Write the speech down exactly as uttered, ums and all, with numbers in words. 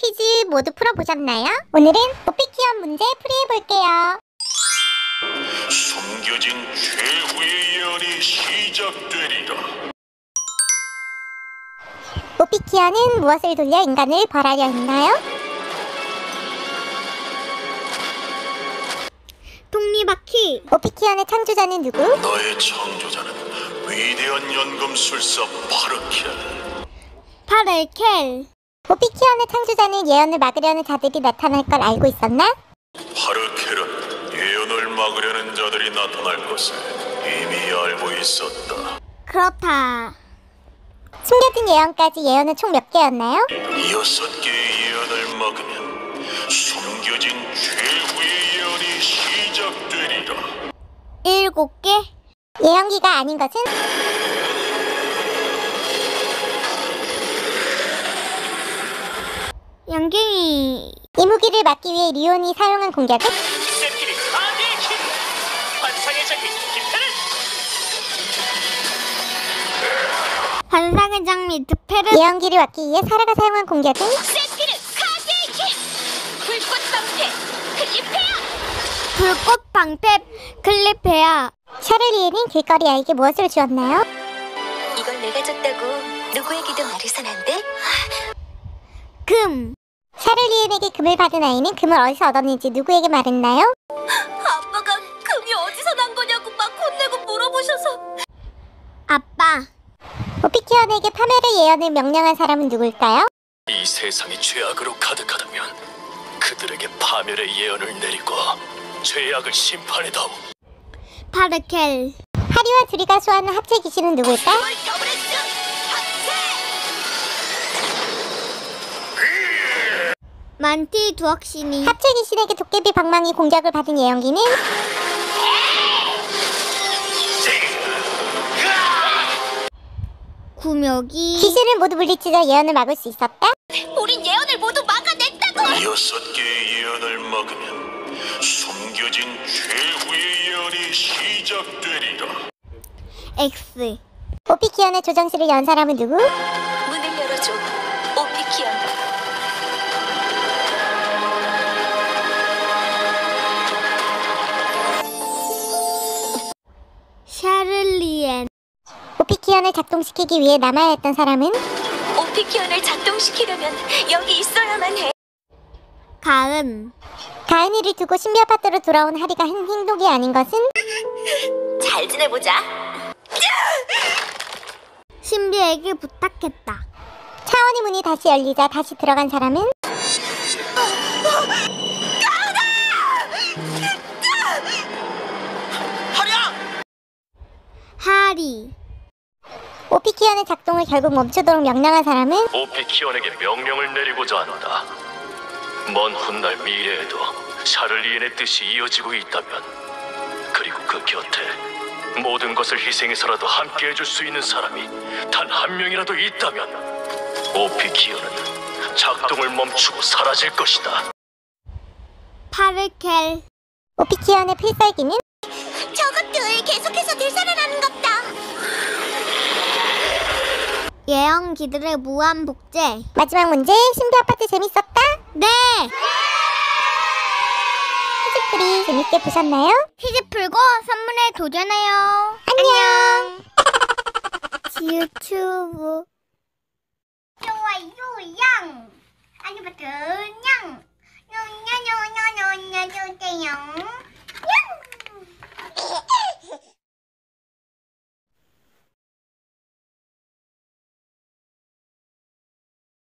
퀴즈 모두 풀어보셨나요? 오늘은 오피키언 문제 풀이해볼게요. 숨겨진 최후의 예언이 시작되리라. 오피키언은 무엇을 돌려 인간을 벌하려 했나요? 톱니바퀴. 오피키언의 창조자는 누구? 나의 창조자는 위대한 연금술사 파르켈. 파르켈. 오피키언의 창조자는 예언을 막으려는 자들이 나타날 걸 알고 있었나? 파르켈은 예언을 막으려는 자들이 나타날 것을 이미 알고 있었다. 그렇다. 숨겨진 예언까지 예언은 총 몇 개였나요? 여섯 개의 예언을 막으면 숨겨진 최후의 예언이 시작되리라. 일곱 개? 예언기가 아닌 것은? 양갱이. 이 무기를 막기 위해 리온이 사용한 공격은? 셋끼리 사대의 힘! 환상의 장미 디페른! 환상의 장미 드페르. 예언기를 막기 위해 사라가 사용한 공격은? 셋끼리 카드의 힘! 불꽃방패 클리페아! 불꽃 방패 클리페아. 샤를리에는 길거리 아이에게 무엇을 주었나요? 이걸 내가 줬다고 누구에게도 말해선 안 돼? 금. 샤를리엔에게 금을 받은 아이는 금을 어디서 얻었는지 누구에게 말했나요? 아빠가 금이 어디서 난 거냐고 막 혼내고 물어보셔서. 아빠. 오피키언에게 파멸의 예언을 명령한 사람은 누굴까요? 이 세상이 죄악으로 가득하다면 그들에게 파멸의 예언을 내리고 죄악을 심판해다오. 파르켈. 하리와 두리가 소환한 합체 귀신은 누굴까? 만티 두억신이. 합체 귀신에게 도깨비 방망이 공격을 받은 예언기는? 구묘기. 귀신을 모두 물리치자 예언을 막을 수 있었다? 우린 예언을 모두 막아냈다고! 여섯 개의 예언을 막으면 숨겨진 최후의 예언이 시작되리라. X. 오피키언의 조정실을 연 사람은 누구? 문을 열어줘, 오피키언. 샤를리엔. 오피키언을 작동시키기 위해 남아야 했던 사람은? 오피키언을 작동시키려면 여기 있어야만 해. 가은. 가은이를 두고 신비 아파트로 돌아온 하리가 한 행동이 아닌 것은? 잘 지내보자. 신비에게 부탁했다. 차원의 문이 다시 열리자 다시 들어간 사람은? 하랴! 하리. 오피키언의 작동을 결국 멈추도록 명령한 사람은? 오피키언에게 명령을 내리고자 한다. 먼 훗날 미래에도 샤를리엔의 뜻이 이어지고 있다면, 그리고 그 곁에 모든 것을 희생해서라도 함께 해줄 수 있는 사람이 단 한 명이라도 있다면 오피키언은 작동을 멈추고 사라질 것이다. 파르켈. 오피키언의 필살기는? 저것들 계속해서 되살아나는 것다. 예언기들의 무한 복제. 마지막 문제. 신비 아파트 재밌었다? 네! 퀴즈 풀이 재밌게 보셨나요? 퀴즈 풀고 선물에 도전해요. 안녕! 유튜브 좋아요 양! 아니 버튼 양!